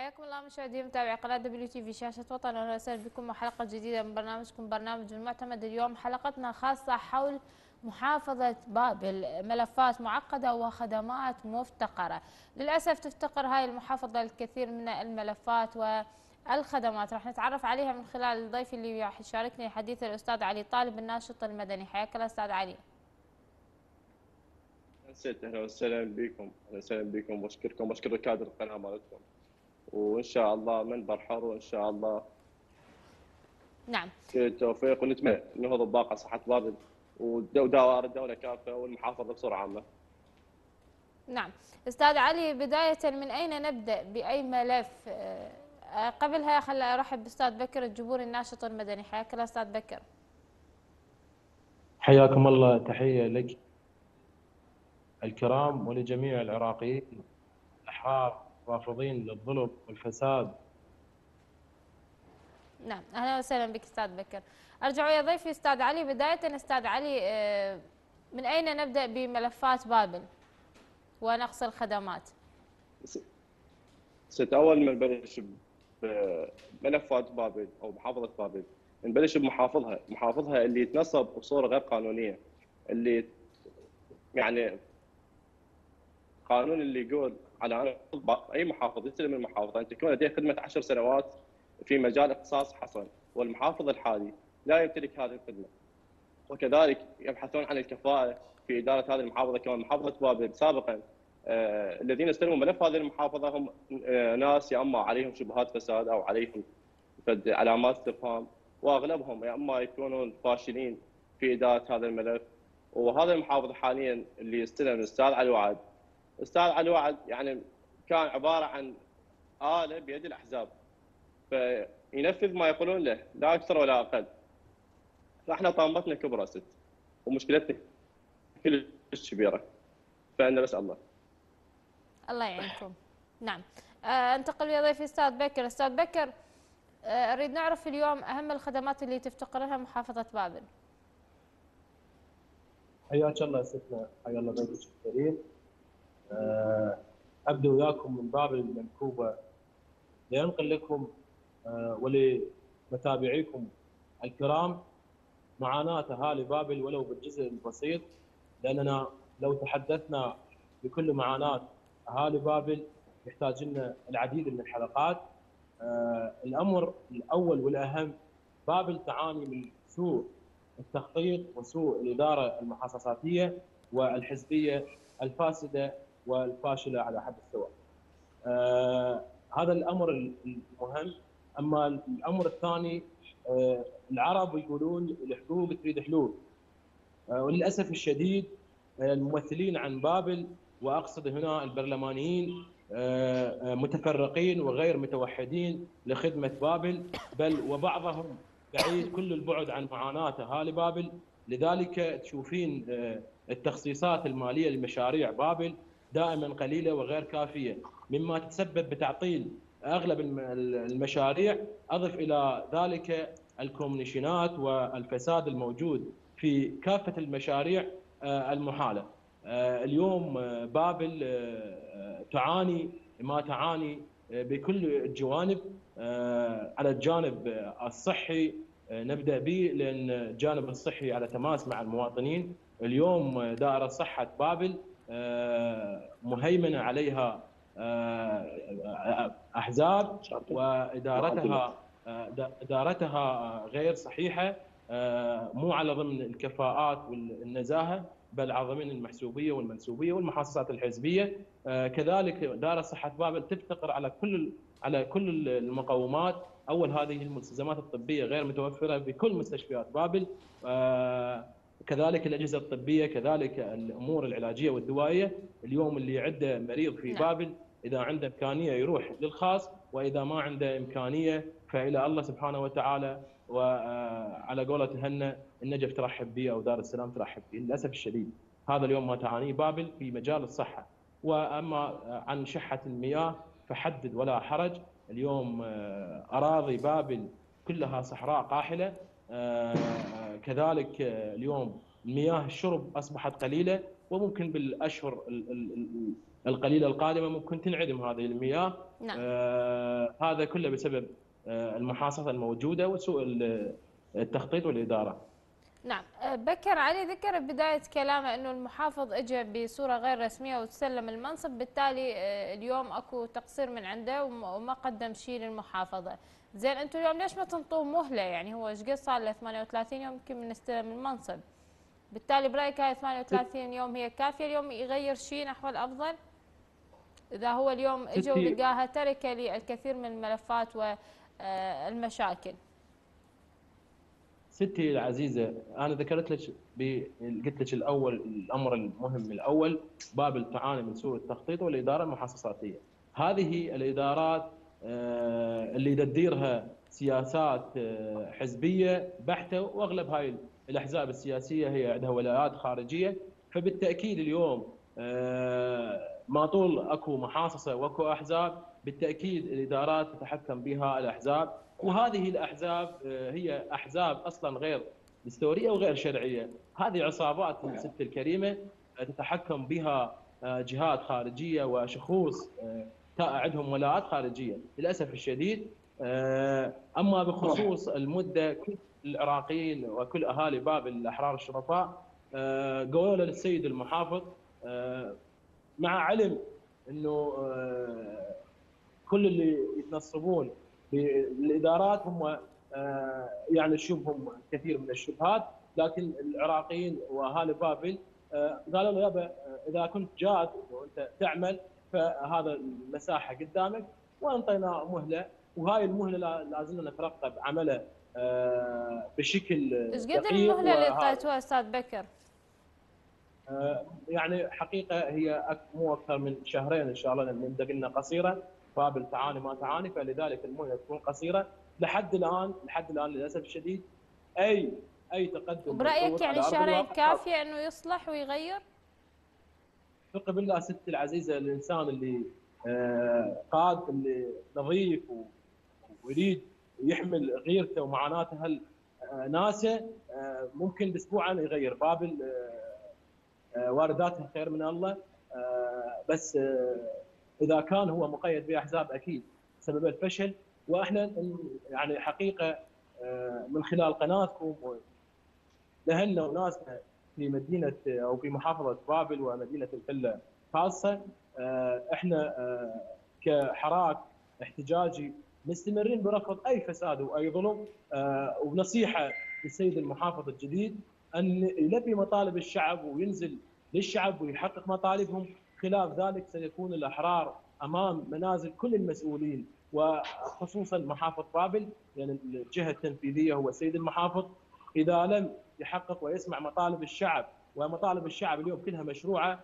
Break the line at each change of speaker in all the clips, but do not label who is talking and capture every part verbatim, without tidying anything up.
حياكم الله مشاهدي متابعي قناة دبليو تي في شاشة وطن، واهلا وسهلا بكم مع حلقة جديدة من برنامجكم برنامج المعتمد. اليوم حلقتنا خاصة حول محافظة بابل، ملفات معقدة وخدمات مفتقرة. للأسف تفتقر هاي المحافظة الكثير من الملفات والخدمات، راح نتعرف عليها من خلال الضيف اللي راح يشاركني حديث الأستاذ علي طالب الناشط المدني. حياك الله أستاذ علي.
اهلا وسهلا بكم، اهلا وسهلا بكم، واشكركم واشكر كادر القناه مالتكم، وان شاء الله منبر حر، وان شاء الله
نعم
كل التوفيق، ونتمنى نهض بباقه صحه بابل ودوائر الدوله كافه والمحافظه بصوره عامه.
نعم أستاذ علي، بداية من أين نبدأ بأي ملف؟ آه، قبلها خلي أرحب بأستاذ بكر الجبوري الناشط المدني. حياك الله أستاذ بكر.
حياكم الله، تحية لك الكرام ولجميع العراقيين الأحرار الرافضين للظلم والفساد.
نعم أهلا وسهلا بك أستاذ بكر. أرجع ويا ضيفي أستاذ علي. بداية أستاذ علي، آه، من أين نبدأ بملفات بابل ونقص الخدمات؟
ست اول ما نبلش بملفات بابل او محافظه بابل، نبلش بمحافظها، محافظها اللي يتنصب بصوره غير قانونيه، اللي يعني قانون اللي يقول على أنا اي محافظ يستلم المحافظه ان تكون لديه خدمه عشر سنوات في مجال اختصاص حصن، والمحافظ الحالي لا يمتلك هذه الخدمه. وكذلك يبحثون عن الكفاءه في اداره هذه المحافظه. كمان محافظه بابل سابقا آه الذين استلموا ملف هذه المحافظه هم آه ناس يا اما عليهم شبهات فساد او عليهم علامات استفهام، واغلبهم يا اما يكونون فاشلين في اداره هذا الملف. وهذا المحافظ حاليا اللي استلم الاستاذ علي وعد، الاستاذ علي وعد يعني كان عباره عن آلة بيد الاحزاب، فينفذ ما يقولون له لا اكثر ولا اقل. فاحنا طامتنا كبرى ست، ومشكلتنا كلش كبيره، فانا بس الله
الله يعينكم. نعم آه، انتقل ويا ضيفي أستاذ بكر. أستاذ بكر، آه، أريد نعرف اليوم أهم الخدمات اللي تفتقرها محافظة بابل.
حياك الله ستنا، حيا الله ضيفك الكريم. أه أبدأ وياكم من بابل المنكوبة لأنقل لكم أه ولمتابعيكم الكرام معاناة أهالي بابل ولو بالجزء البسيط، لأننا لو تحدثنا بكل معاناة أهالي بابل يحتاج لنا العديد من الحلقات. آه الأمر الأول والأهم، بابل تعاني من سوء التخطيط وسوء الإدارة المحاصصاتية والحزبية الفاسدة والفاشلة على حد السواء. آه هذا الأمر المهم. أما الأمر الثاني، آه العرب يقولون الحقوق تريد حلول، آه وللأسف الشديد الممثلين عن بابل، واقصد هنا البرلمانيين، متفرقين وغير متوحدين لخدمه بابل، بل وبعضهم بعيد كل البعد عن معاناه اهالي بابل. لذلك تشوفين التخصيصات الماليه لمشاريع بابل دائما قليله وغير كافيه، مما تتسبب بتعطيل اغلب المشاريع. اضف الى ذلك الكومنيشنات والفساد الموجود في كافه المشاريع المحاله. اليوم بابل تعاني ما تعاني بكل الجوانب. على الجانب الصحي نبدا به، لان الجانب الصحي على تماس مع المواطنين. اليوم دائره صحه بابل مهيمنه عليها احزاب، وادارتها ادارتها غير صحيحه، مو على ضمن الكفاءات والنزاهه، بل على ضمن المحسوبيه والمنسوبيه والمحاصصات الحزبيه. كذلك دائره صحه بابل تفتقر على كل على كل المقومات. اول، هذه المستلزمات الطبيه غير متوفره بكل مستشفيات بابل، كذلك الاجهزه الطبيه، كذلك الامور العلاجيه والدوائيه. اليوم اللي عنده مريض في بابل اذا عنده امكانيه يروح للخاص، واذا ما عنده امكانيه فالى الله سبحانه وتعالى. وعلى قولة هنا النجف ترحب به او دار السلام ترحب به. للاسف الشديد هذا اليوم ما تعانيه بابل في مجال الصحه. واما عن شحه المياه فحدد ولا حرج. اليوم اراضي بابل كلها صحراء قاحله. كذلك اليوم مياه الشرب اصبحت قليله، وممكن بالاشهر القليله القادمه ممكن تنعدم هذه المياه.
نعم.
آه هذا كله بسبب آه المحاصصه الموجوده وسوء التخطيط والاداره.
نعم. بكر علي ذكر بداية كلامه أنه المحافظ اجى بصورة غير رسمية وتسلم المنصب، بالتالي اليوم اكو تقصير من عنده وما قدم شيء للمحافظة. زين انتم اليوم ليش ما تنطوه مهلة؟ يعني هو ايش قد صار له ثمانية وثلاثين يوم يمكن من استلم المنصب، بالتالي برايك هاي ثمانية وثلاثين يوم هي كافية اليوم يغير شيء نحو الافضل؟ اذا هو اليوم اجى ولقاها تركة للكثير من الملفات والمشاكل.
ستي العزيزه، انا ذكرت لك قلت لك الاول الامر المهم الاول بابل تعاني من سوء التخطيط والاداره المحاصصاتيه. هذه الادارات اللي تديرها سياسات حزبيه بحته، واغلب هاي الاحزاب السياسيه هي عندها ولايات خارجيه، فبالتاكيد اليوم ما طول اكو محاصصه واكو احزاب بالتاكيد الادارات تتحكم بها الاحزاب، وهذه الاحزاب هي احزاب اصلا غير دستوريه وغير شرعيه. هذه عصابات الست الكريمه تتحكم بها جهات خارجيه وشخوص عندهم ولاءات خارجيه للاسف الشديد. اما بخصوص المده، كل العراقيين وكل اهالي بابل الاحرار الشرفاء قالوا للسيد المحافظ مع علم انه كل اللي يتنصبون بالادارات هم يعني شبههم كثير من الشبهات، لكن العراقيين واهالي بابل قالوا له يابا اذا كنت جاد وانت تعمل فهذا المساحه قدامك، وانطينا مهله، وهاي المهله لازم نترقب عمله بشكل
ايش قد المهله اللي اعطيتوها استاذ بكر؟
يعني حقيقه هي مو اكثر من شهرين ان شاء الله، لان قلنا قصيره، بابل تعاني ما تعاني، فلذلك المهله تكون قصيره. لحد الان لحد الان للاسف الشديد اي اي تقدم.
برايك يعني شهرين كافيه انه يصلح ويغير؟
ثق بالله ستي العزيزه، الانسان اللي قاد اللي نظيف ويريد يحمل غيرته ومعاناته هالناسه ممكن باسبوعين يغير. بابل وارداتها خير من الله، بس اذا كان هو مقيد باحزاب اكيد سبب الفشل. واحنا يعني حقيقه من خلال قناتكم لاهلنا وناسنا في مدينه او في محافظه بابل ومدينه الحله خاصه، احنا كحراك احتجاجي مستمرين برفض اي فساد واي ظلم، ونصيحه للسيد المحافظ الجديد ان يلبي مطالب الشعب وينزل للشعب ويحقق مطالبهم. خلاف ذلك سيكون الاحرار امام منازل كل المسؤولين، وخصوصا محافظ بابل، لان يعني الجهه التنفيذيه هو السيد المحافظ. اذا لم يحقق ويسمع مطالب الشعب، ومطالب الشعب اليوم كلها مشروعه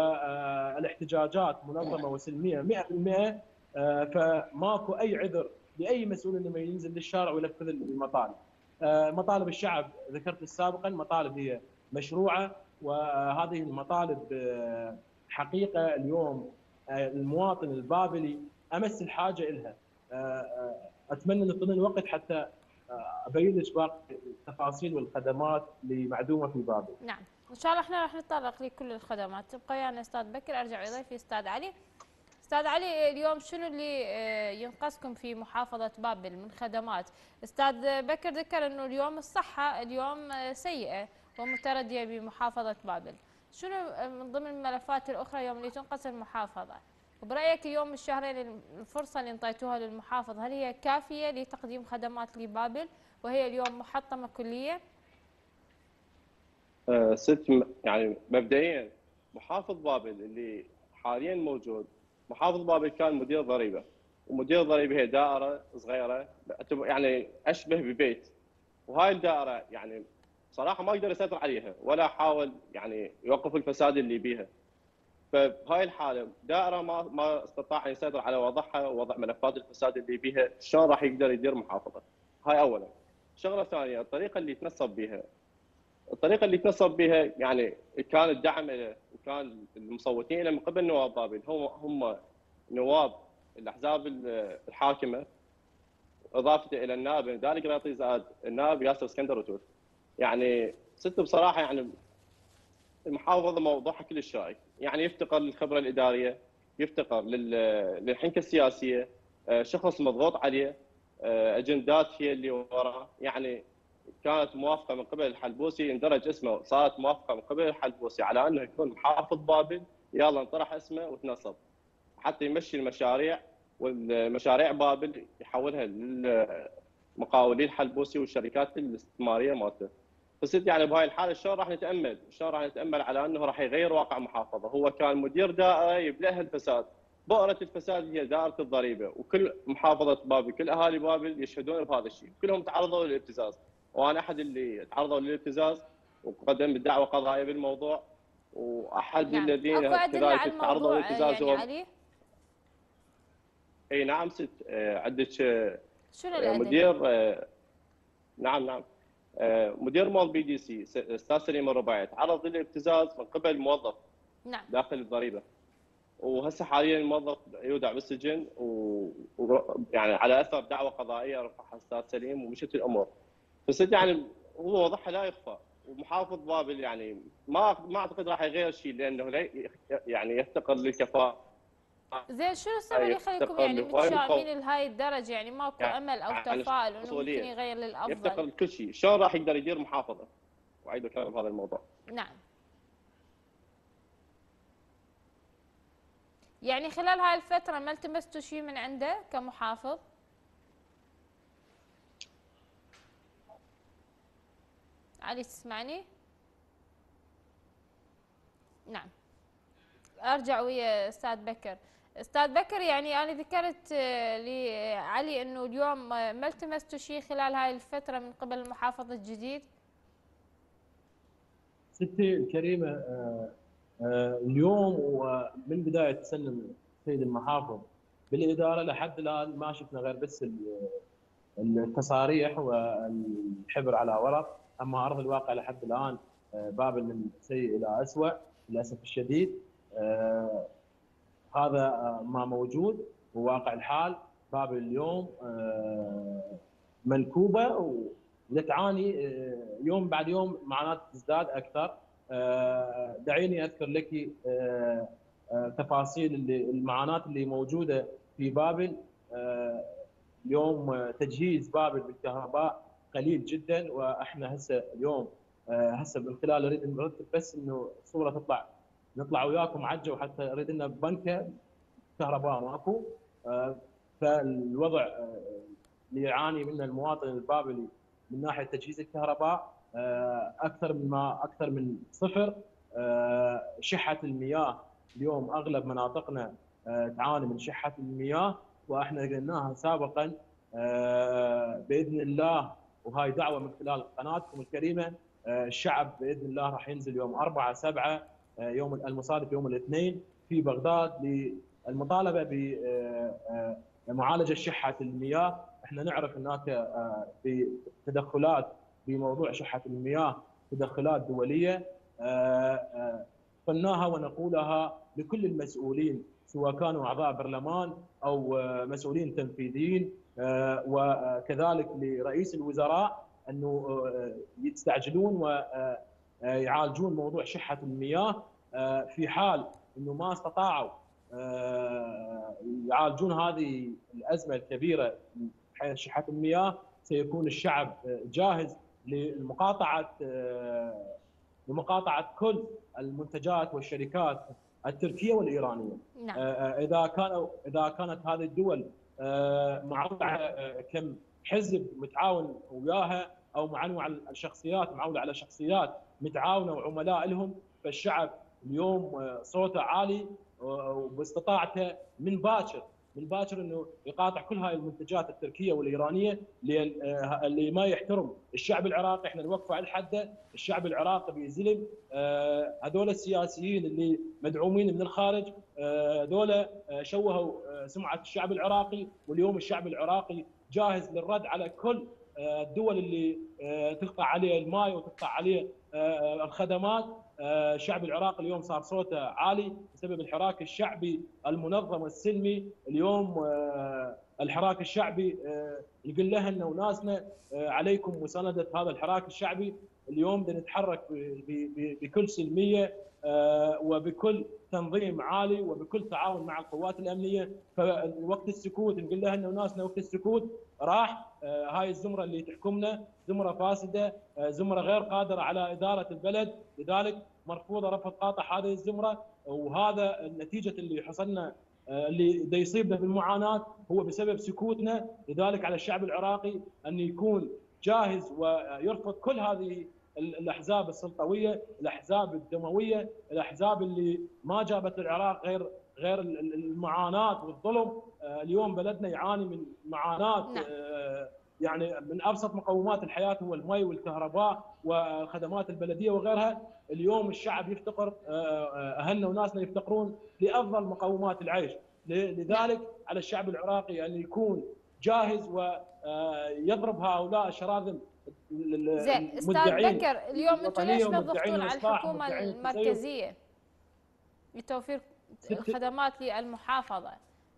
والاحتجاجات منظمه وسلميه مئة بالمئة، فماكو اي عذر لاي مسؤول انه ينزل للشارع وينفذ المطالب. مطالب الشعب ذكرت سابقا مطالب هي مشروعه، وهذه المطالب حقيقه اليوم المواطن البابلي امس الحاجه لها. اتمنى ان يعطيني الوقت حتى ابين لك باقي التفاصيل والخدمات اللي معدومه في بابل.
نعم ان شاء الله احنا راح نتطرق لكل الخدمات. تبقى ويانا استاذ بكر. ارجع لضيفي استاذ علي. استاذ علي، اليوم شنو اللي ينقصكم في محافظه بابل من خدمات؟ استاذ بكر ذكر انه اليوم الصحه اليوم سيئه ومترديه بمحافظه بابل، شنو من ضمن الملفات الاخرى اليوم اللي تنقص المحافظه؟ وبرايك اليوم الشهرين الفرصه اللي انطيتوها للمحافظ هل هي كافيه لتقديم خدمات لبابل وهي اليوم محطمه كليه؟
أه ست يعني مبدئيا محافظ بابل اللي حاليا موجود، محافظ بابل كان مدير ضريبه، ومدير ضريبه هي دائره صغيره يعني اشبه ببيت، وهاي الدائره يعني صراحه ما يقدر يسيطر عليها ولا حاول يعني يوقف الفساد اللي بيها. فبهاي الحاله دائره ما ما استطاع ان يسيطر على وضعها ووضع ملفات الفساد اللي بيها، شلون راح يقدر يدير محافظه؟ هاي اولا. شغله ثانيه، الطريقه اللي تنصب بها الطريقه اللي تنصب بها يعني كان الدعم له وكان المصوتين له من قبل نواب بابل هم هم نواب الاحزاب الحاكمه، اضافه الى النائب دالي قريطي زائد النائب ياسر اسكندر وتوت. يعني ست بصراحه يعني المحافظه موضوعها كلش شائك، يعني يفتقر للخبره الاداريه، يفتقر لل- للحنكه السياسيه، شخص مضغوط عليه، اجندات هي اللي وراه. يعني كانت موافقه من قبل الحلبوسي، اندرج اسمه، صارت موافقه من قبل الحلبوسي على انه يكون محافظ بابل، يلا انطرح اسمه وتنصب حتى يمشي المشاريع، والمشاريع بابل يحولها للمقاولين الحلبوسي والشركات الاستثماريه مالته. فصرت يعني بهاي الحاله شلون راح نتامل؟ شلون راح نتامل على انه راح يغير واقع محافظه؟ هو كان مدير دائره يبلعها الفساد، بؤره الفساد هي دائره الضريبه، وكل محافظه بابل، كل اهالي بابل يشهدون بهذا الشيء، كلهم تعرضوا للابتزاز، وانا احد اللي تعرضوا للابتزاز وقدمت دعوه قضائيه بالموضوع، واحد
نعم، اكو
الذين
ادله
كذلك
على
تعرضوا
الموضوع آه،
للابتزاز
يعني
هو.
علي؟
اي نعم ست، آه، عندك آه،
شنو
آه،
الادله؟
مدير آه، نعم نعم آه، مدير مول بي دي سي استاذ سليم الرباعي تعرض للابتزاز من قبل موظف
نعم.
داخل الضريبه، وهسه حاليا الموظف يودع بالسجن، و... و... يعني على اثر دعوه قضائيه رفعها استاذ سليم ومشت الامور. بس يعني هو وضعها لا يخفى، ومحافظ بابل يعني ما ما اعتقد راح يغير شيء، لانه لا يعني يفتقر للكفاءه،
زين شنو السبب اللي يخليكم
يفتقر
يعني
لهواي
متشائمين لهاي الدرجه؟ يعني ماكو امل او
يعني
تفاؤل انه ممكن
مسؤوليه،
يغير
يفتقر
للافضل؟
لكل شيء، شلون راح يقدر يدير محافظه؟ واعيد الكلام في هذا الموضوع.
نعم. يعني خلال هاي الفتره ما التمستوا شيء من عنده كمحافظ؟ علي تسمعني؟ نعم. ارجع ويا استاذ بكر. استاذ بكر، يعني انا ذكرت آه، لعلي انه اليوم آه، ما التمستوا شيء خلال هاي الفتره من قبل المحافظ الجديد؟
ستي الكريمه، آه، آه، اليوم ومن بدايه تسلم السيد المحافظ بالاداره لحد الان ما شفنا غير بس ال- التصاريح والحبر على ورق، اما ارض الواقع لحد الان آه، بابل من سيء الى اسوء للاسف الشديد. آه، هذا آه، ما موجود وواقع الحال. بابل اليوم آه، منكوبه وتعاني آه، يوم بعد يوم، معاناه تزداد اكثر. آه، دعيني اذكر لك آه، آه، تفاصيل اللي المعاناه اللي موجوده في بابل. آه، اليوم آه، تجهيز بابل بالكهرباء قليل جدا، واحنا هسه اليوم آه، هسه من خلال اريد نرتب بس انه الصوره تطلع، نطلع وياكم عجه، وحتى اريد لنا بنكه كهرباء ماكو. آه، فالوضع آه، اللي يعاني منه المواطن البابلي من ناحيه تجهيز الكهرباء آه، اكثر من ما اكثر من صفر. آه، شحه المياه اليوم اغلب مناطقنا آه، تعاني من شحه المياه، واحنا قلناها سابقا آه، باذن الله، وهاي دعوه من خلال قناتكم الكريمه. آه، الشعب باذن الله راح ينزل يوم أربعة سبعة آه، يوم المصادف يوم الاثنين في بغداد للمطالبه بمعالجه شحه المياه. احنا نعرف هناك آه، في تدخلات بموضوع شحه المياه، تدخلات دوليه آه، آه، قلناها ونقولها لكل المسؤولين، سواء كانوا اعضاء برلمان او آه، مسؤولين تنفيذيين، آه، وكذلك لرئيس الوزراء، انه آه، يستعجلون ويعالجون موضوع شحه المياه. آه، في حال انه ما استطاعوا آه، يعالجون هذه الازمه الكبيره حيث شحه المياه، سيكون الشعب آه، جاهز لمقاطعه آه، لمقاطعه كل المنتجات والشركات التركيه والايرانيه.
نعم.
آه، اذا كانوا اذا كانت هذه الدول آه، معولة آه، كم حزب متعاون وياها، او معنوع الشخصيات معولة على شخصيات متعاونه وعملاء لهم، فالشعب اليوم آه، صوته عالي وباستطاعته من باكر من باكر انه يقاطع كل هاي المنتجات التركيه والايرانيه اللي, آه، اللي ما يحترم الشعب العراقي. احنا نوقفه على حده، الشعب العراقي بيزلم. آه، هذول السياسيين اللي مدعومين من الخارج آه، هذول آه، شوهوا آه، سمعه الشعب العراقي، واليوم الشعب العراقي جاهز للرد على كل آه، الدول اللي آه، تقطع عليه الماء وتقطع عليه آه، الخدمات. الشعب العراقي اليوم صار صوته عالي بسبب الحراك الشعبي المنظم والسلمي. اليوم الحراك الشعبي يقول لنا وناسنا عليكم مسانده هذا الحراك الشعبي. اليوم بنتحرك بكل سلميه وبكل تنظيم عالي وبكل تعاون مع القوات الامنيه. فوقت السكوت نقول لها انه ناسنا وقت السكوت راح. هاي الزمره اللي تحكمنا زمره فاسده، زمره غير قادره على اداره البلد، لذلك مرفوضه رفض قاطع هذه الزمره. وهذا النتيجه اللي حصلنا اللي دا يصيبنا بالمعاناه هو بسبب سكوتنا. لذلك على الشعب العراقي ان يكون جاهز ويرفض كل هذه الاحزاب السلطويه، الاحزاب الدمويه، الاحزاب اللي ما جابت العراق غير غير المعاناه والظلم. اليوم بلدنا يعاني من معاناه، يعني من ابسط مقومات الحياه هو المي والكهرباء والخدمات البلديه وغيرها. اليوم الشعب يفتقر، اهلنا وناسنا يفتقرون لافضل مقومات العيش. لذلك على الشعب العراقي ان يكون جاهز ويضرب هؤلاء الشراذم
زين استاذ بكر، اليوم انتم ليش تضغطون على الحكومه المركزيه لتوفير الخدمات للمحافظه؟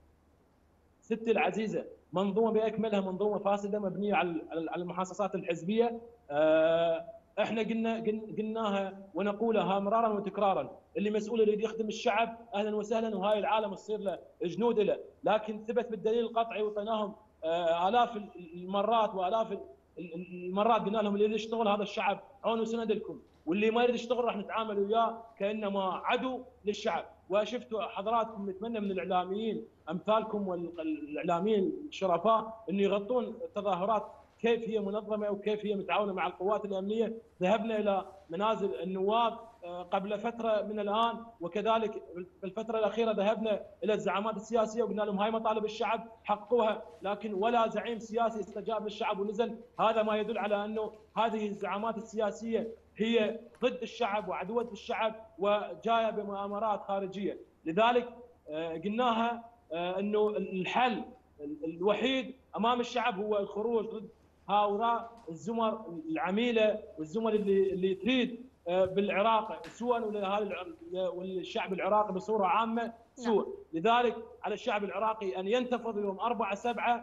ستي العزيزه، منظومه باكملها منظومه فاسده مبنيه على على المحاصصات الحزبيه. احنا قلنا قلناها ونقولها مرارا وتكرارا، اللي مسؤول يريد يخدم الشعب اهلا وسهلا، وهاي العالم تصير له جنود له، لكن ثبت بالدليل القطعي وطيناهم الاف المرات والاف المرات قلنا لهم اللي يريد يشتغل هذا الشعب عون وسند لكم، واللي ما يريد يشتغل راح نتعامل وياه كانما عدو للشعب. وشفتوا حضراتكم نتمنى من الاعلاميين امثالكم والاعلاميين الشرفاء انه يغطون التظاهرات كيف هي منظمه وكيف هي متعاونه مع القوات الامنيه. ذهبنا الى منازل النواب قبل فتره من الان، وكذلك بالفتره الاخيره ذهبنا الى الزعامات السياسيه وقلنا لهم هاي مطالب الشعب حققوها، لكن ولا زعيم سياسي استجاب للشعب ونزل. هذا ما يدل على انه هذه الزعامات السياسيه هي ضد الشعب وعدوة الشعب وجايه بمؤامرات خارجيه. لذلك قلناها انه الحل الوحيد امام الشعب هو الخروج ضد هؤلاء الزمر العميله والزمر اللي اللي تريد بالعراق سوءا وللشعب العراقي بصوره عامه سوء. لذلك على الشعب العراقي ان ينتفض يوم أربعة سبعة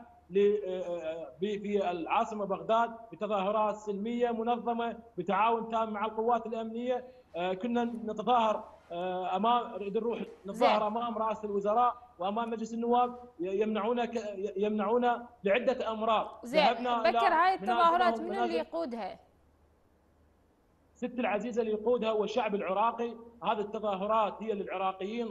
في العاصمه بغداد بتظاهرات سلميه منظمه بتعاون تام مع القوات الامنيه. كنا نتظاهر امام نريد نروح نتظاهر امام رئاسه الوزراء وامام مجلس النواب، يمنعونا يمنعونا لعده امراض.
زين بكر، هاي التظاهرات من اللي يقودها؟
ست العزيزه اللي يقودها هو الشعب العراقي. هذه التظاهرات هي للعراقيين.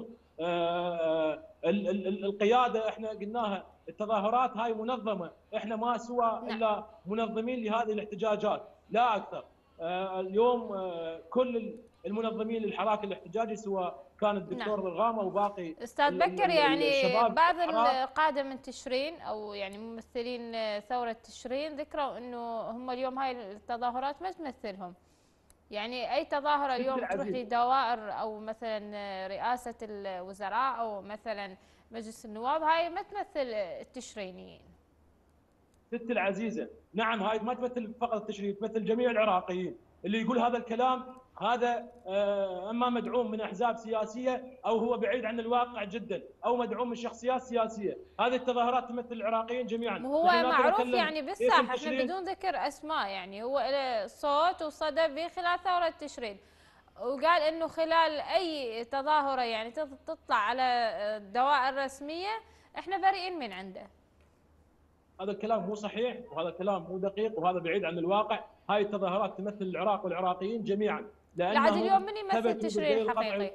القياده احنا قلناها التظاهرات هاي منظمه، احنا ما سوى الا منظمين لهذه الاحتجاجات لا اكثر. اليوم كل المنظمين للحراك الاحتجاجي سواء كان الدكتور الغامه وباقي
استاذ بكر، يعني بعض القاده من تشرين او يعني ممثلين ثوره تشرين ذكروا انه هم اليوم هاي التظاهرات ما تمثلهم. يعني اي تظاهره اليوم تروح لدوائر او مثلا رئاسه الوزراء او مثلا مجلس النواب، هاي ما تمثل التشرينيين.
ست العزيزه، نعم هاي ما تمثل فقط التشرين، تمثل جميع العراقيين. اللي يقول هذا الكلام هذا اما مدعوم من احزاب سياسيه او هو بعيد عن الواقع جدا او مدعوم من شخصيات سياسيه. هذه التظاهرات تمثل العراقيين جميعا.
هو معروف يعني بالساحه، احنا بدون ذكر اسماء، يعني هو له صوت وصدى بخلال ثوره تشرين، وقال انه خلال اي تظاهره يعني تطلع على الدوائر الرسميه احنا بريئين من عنده.
هذا الكلام مو صحيح وهذا الكلام مو دقيق وهذا بعيد عن الواقع. هاي التظاهرات تمثل العراق والعراقيين جميعا.
لعد اليوم من يمثل تشرين حقيقي؟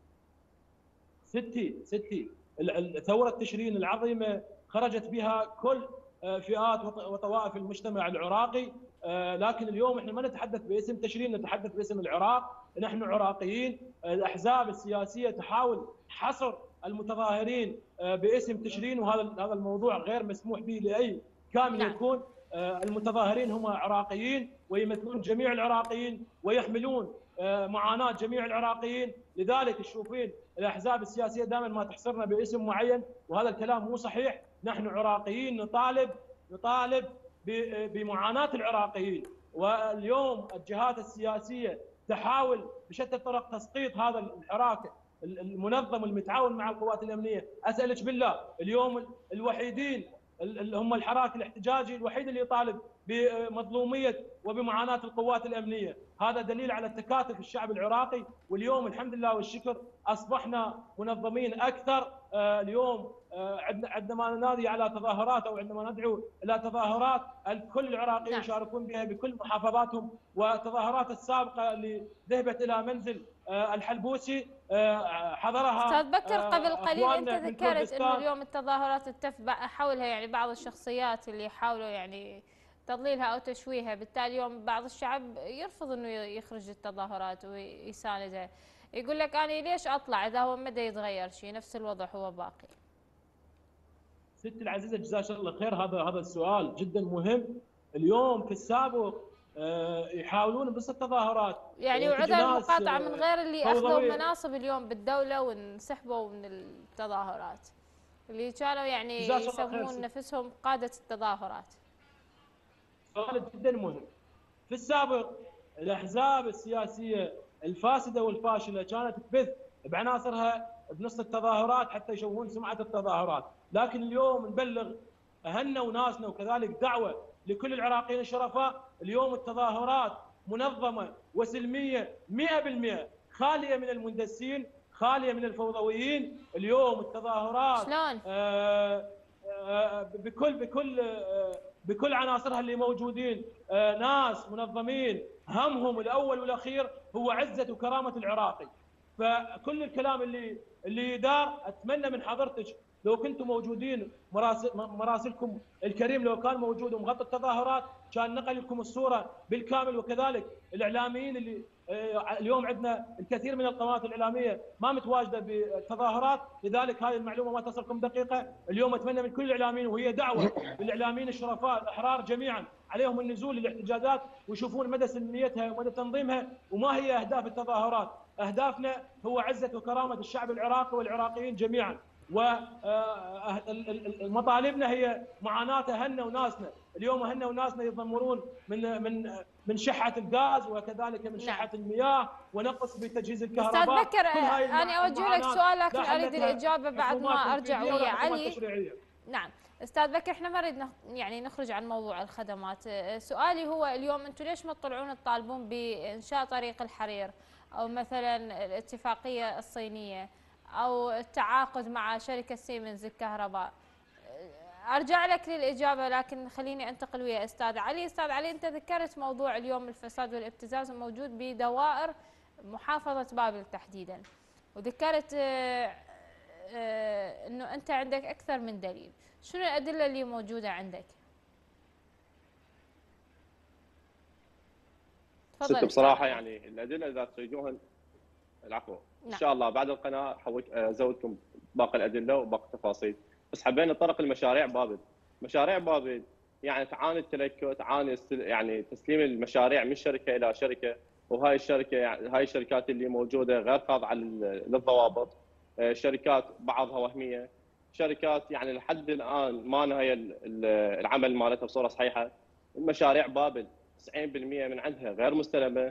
ستي ستي ثورة تشرين العظيمة خرجت بها كل فئات وطوائف المجتمع العراقي، لكن اليوم احنا ما نتحدث باسم تشرين، نتحدث باسم العراق. نحن عراقيين. الاحزاب السياسية تحاول حصر المتظاهرين باسم تشرين، وهذا هذا الموضوع غير مسموح به لاي كامل يكون. المتظاهرين هم عراقيين ويمثلون جميع العراقيين ويحملون معاناة جميع العراقيين. لذلك تشوفين الاحزاب السياسيه دائما ما تحصرنا باسم معين، وهذا الكلام مو صحيح. نحن عراقيين نطالب نطالب بمعاناه العراقيين، واليوم الجهات السياسيه تحاول بشتى الطرق تسقيط هذا الحراك المنظم المتعاون مع القوات الامنيه. اسالك بالله، اليوم الوحيدين اللي هم الحراك الاحتجاجي الوحيد اللي يطالب بمظلوميه وبمعاناه القوات الامنيه، هذا دليل على التكاتف الشعب العراقي، واليوم الحمد لله والشكر اصبحنا منظمين اكثر. اليوم عندنا عندما ننادي على تظاهرات او عندما ندعو الى تظاهرات الكل العراقيين
نعم.
يشاركون بها بكل محافظاتهم، والتظاهرات السابقه اللي ذهبت الى منزل الحلبوسي حضرها
استاذ بكر قبل قليل انت
أخواننا من
ذكرت
كردستان.
انه اليوم التظاهرات تف حولها يعني بعض الشخصيات اللي يحاولوا يعني تضليلها او تشويهها، بالتالي اليوم بعض الشعب يرفض انه يخرج التظاهرات ويساندها، يقول لك انا ليش اطلع اذا هو ما يتغير شيء، نفس الوضع هو باقي.
ستي العزيزه جزاك الله خير، هذا هذا السؤال جدا مهم. اليوم في السابق يحاولون بس التظاهرات
يعني وعدم المقاطعه من غير اللي اخذوا مناصب اليوم بالدوله وانسحبوا من التظاهرات، اللي كانوا يعني يسمون نفسهم قاده التظاهرات.
سؤال جدا مهم. في السابق الاحزاب السياسيه الفاسده والفاشله كانت تبث بعناصرها بنص التظاهرات حتى يشوهون سمعه التظاهرات، لكن اليوم نبلغ اهلنا وناسنا وكذلك دعوه لكل العراقيين الشرفاء، اليوم التظاهرات منظمه وسلميه مئة بالمئة، خاليه من المندسين، خاليه من الفوضويين. اليوم التظاهرات
شلون؟
آه آه بكل بكل آه بكل عناصرها اللي موجودين، آه ناس منظمين همهم الاول والاخير هو عزه وكرامه العراقي. فكل الكلام اللي اللي يدار اتمنى من حضرتك لو كنتم موجودين مراسل مراسلكم الكريم لو كان موجود ومغطي التظاهرات كان نقل لكم الصوره بالكامل، وكذلك الاعلاميين اللي اليوم عندنا الكثير من القنوات الاعلاميه ما متواجده بالتظاهرات، لذلك هذه المعلومه ما تصلكم دقيقه. اليوم اتمنى من كل الاعلاميين وهي دعوه للاعلاميين الشرفاء الاحرار جميعا عليهم النزول للاحتجاجات ويشوفون مدى سلميتها ومدى تنظيمها وما هي اهداف التظاهرات. اهدافنا هو عزه وكرامه الشعب العراقي والعراقيين جميعا، ومطالبنا هي معاناه اهلنا وناسنا. اليوم اهلنا وناسنا يتضمرون من من من شحه الغاز وكذلك من شحه المياه ونقص بتجهيز الكهرباء.
استاذ بكر انا اوجه لك سؤال لكن اريد الاجابه بعد ما ارجع ويا علي. نعم استاذ بكر، احنا ما نريد يعني نخرج عن موضوع الخدمات، سؤالي هو اليوم انتم ليش ما تطلعون تطالبون بانشاء طريق الحرير او مثلا الاتفاقيه الصينيه او التعاقد مع شركه سيمنز الكهرباء؟ ارجع لك للاجابه لكن خليني انتقل ويا استاذ علي. استاذ علي، انت ذكرت موضوع اليوم الفساد والابتزاز موجود بدوائر محافظه بابل تحديدا، وذكرت انه انت عندك اكثر من دليل، شنو الادله اللي موجوده عندك؟
تفضل. بصراحه يعني الادله اذا تريدوها العفو ان شاء الله بعد القناه ازودكم باقي الادله وباقي التفاصيل، بس حبينا نتطرق لمشاريع بابل. مشاريع بابل يعني تعاني التلكؤ، تعاني يعني تسليم المشاريع من شركه الى شركه، وهاي الشركه يعني هاي الشركات اللي موجوده غير خاضعه للضوابط، شركات بعضها وهميه، شركات يعني لحد الان ما نهى العمل مالتها بصوره صحيحه. مشاريع بابل تسعين بالمئة من عندها غير مستلمه.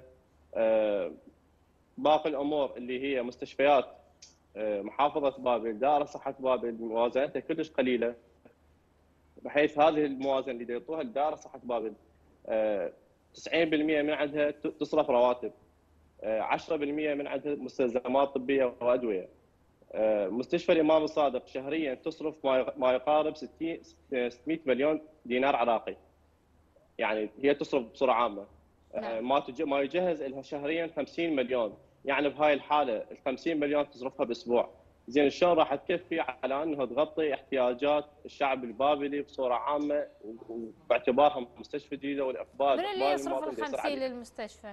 باقي الامور اللي هي مستشفيات محافظه بابل، دائره صحه بابل موازنتها كلش قليله، بحيث هذه الموازنه اللي يعطوها لدائره صحه بابل تسعين بالمئة من عندها تصرف رواتب، عشرة بالمئة من عندها مستلزمات طبيه وادويه. مستشفى الامام الصادق شهريا تصرف ما يقارب ستمئة مليون دينار عراقي، يعني هي تصرف بصوره عامه. نعم. ما ما يجهز لها شهريا خمسين مليون، يعني بهاي الحاله ال خمسين مليون تصرفها باسبوع، زين شلون راح تكفي على انه تغطي احتياجات الشعب البابلي بصوره عامه وباعتبارها مستشفى جديده والاقبال
من اللي يصرف ال خمسين للمستشفى؟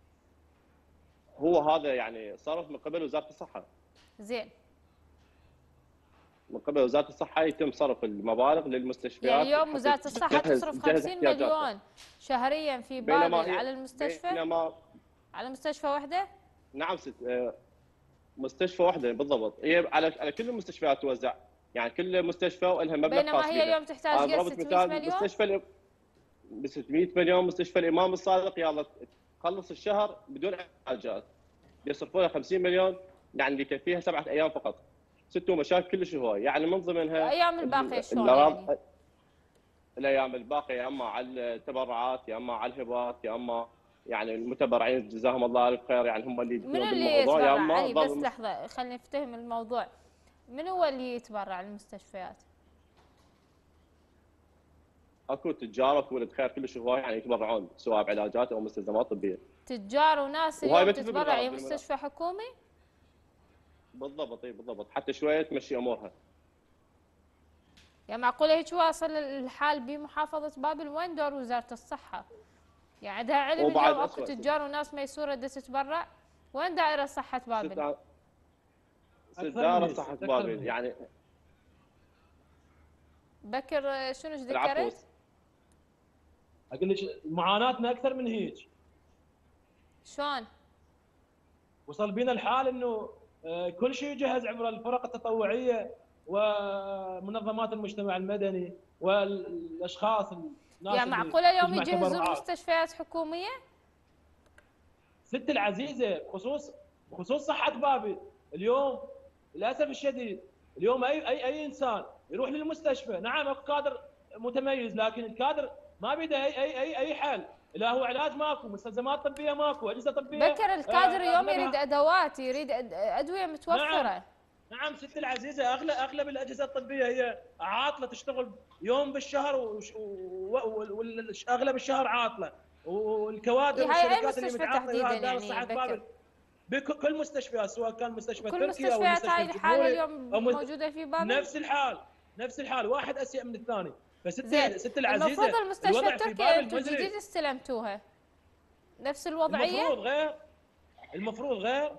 هو هذا يعني صرف من قبل وزاره الصحه.
زين.
من قبل وزاره الصحه يتم صرف المبالغ للمستشفيات.
يعني اليوم وزاره الصحه تصرف خمسين مليون شهريا في بابل على المستشفى؟
بينما
على مستشفى واحده؟
نعم ست مستشفى واحده بالضبط، هي على على كل المستشفيات توزع، يعني كل مستشفى ولها مبلغ خاص.
بينما هي اليوم تحتاج قد ستمئة مليون.
مستشفى ب ستمئة مليون، مستشفى الامام الصادق يلا تخلص الشهر بدون علاجات يصرفوا لها خمسين مليون، يعني اللي يكفيها سبعه ايام فقط. ست مشاكل كلش هواي، يعني من ضمنها
ايام الباقيه شلون يعني؟
الايام الباقيه يا اما على التبرعات يا اما على الهبات يا اما يعني المتبرعين جزاهم الله الف خير، يعني هم اللي
منو
يدخلون
اللي
بالموضوع يا
يتبرع
اما
علي؟
بعض
بس
المس...
لحظة خلينا نفتهم الموضوع. من هو اللي يتبرع المستشفيات؟
اكو تجار واكو ولد خير كلش هواي يعني يتبرعون سواء بعلاجات او مستلزمات طبيه.
تجار وناس
وهاي
اليوم
ما تفي
تتبرع
بالغلط
يا
بالمناسبة.
مستشفى حكومي؟
بالضبط اي بالضبط، حتى شويه تمشي امورها.
يعني معقولة هيك واصل الحال بمحافظة بابل؟ وين دور وزارة الصحة؟ يعني عندها علم
وبعد
اليوم اكو
اسوء
تجار وناس ميسورة دا تتبرع؟ وين دائرة صحة بابل؟
ست ست
اكثر من
دائره
هيك
صحه
اكثر
بابل
من هيك.
يعني
بكر شنو ايش
العفو.
ذكرت؟
اقول لك معاناتنا اكثر من هيك.
شلون؟
وصل بينا الحال انه آه، كل شيء يجهز عبر الفرق التطوعيه ومنظمات المجتمع المدني والاشخاص الناس
يعني
اللي
معقولة اليوم
تجمع
يجهزون
تبرعات.
مستشفيات حكومية؟
ست العزيزه بخصوص بخصوص صحه بابل اليوم للاسف الشديد، اليوم اي اي اي انسان يروح للمستشفى، نعم اكو كادر متميز لكن الكادر ما بيده اي اي اي اي حل، لا هو علاج ماكو، مستلزمات طبيه ماكو، اجهزه طبيه
بكر الكادر
آه،
اليوم
أغلبها.
يريد ادوات، يريد أد- ادوية متوفرة.
نعم نعم ست العزيزه، اغلب اغلب الاجهزه الطبيه هي عاطله، تشتغل يوم بالشهر واغلب الشهر عاطله، والكوادر
إيه هاي اي
والشركات اللي
مستشفى
متعاقده
تحديدا
وياها دار
يعني
الصحه
بكر؟
بابل بكل مستشفيات، سواء كان مستشفى
كل
تركي او
مستشفيات
المستشفى
هاي الحالة
الجمهوري
اليوم
او مست...
موجودة في بابل؟
نفس الحال نفس الحال، واحد اسيء من الثاني. فست
زين،
ست
المفروض
العزيزه
المستشفى
الوضع في
التركي
بابل
انتم جديد
مزري.
استلمتوها نفس الوضعية؟
المفروض غير المفروض غير